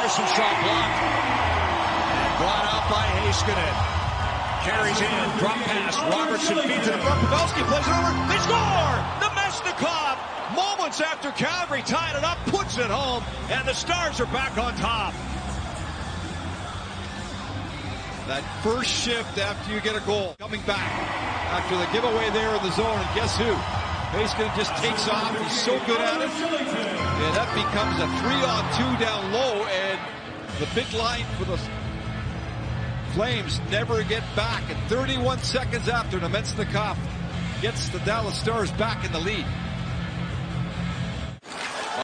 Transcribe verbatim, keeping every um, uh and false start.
Anderson shot blocked. And brought out by Heiskanen. Carries in, drop pass. Robertson feeds it to front. Pavelski plays it over. They score! Namestnikov, moments after Calgary tied it up, puts it home, and the Stars are back on top. That first shift after you get a goal, coming back after the giveaway there in the zone, and guess who? Heiskanen just takes off. He's so good at it. And that becomes a three-on-two down low, and the big line for the Flames never get back. And thirty-one seconds after, Namestnikov gets the Dallas Stars back in the lead.